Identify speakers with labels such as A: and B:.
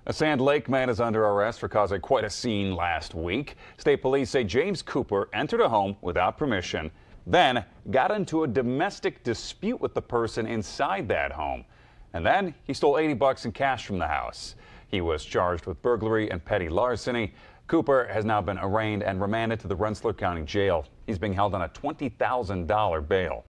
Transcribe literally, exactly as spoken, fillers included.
A: A Sand Lake man is under arrest for causing quite a scene last week. State police say James Cooper entered a home without permission, then got into a domestic dispute with the person inside that home. And then he stole eighty bucks in cash from the house. He was charged with burglary and petty larceny. Cooper has now been arraigned and remanded to the Rensselaer County Jail. He's being held on a twenty thousand dollar bail.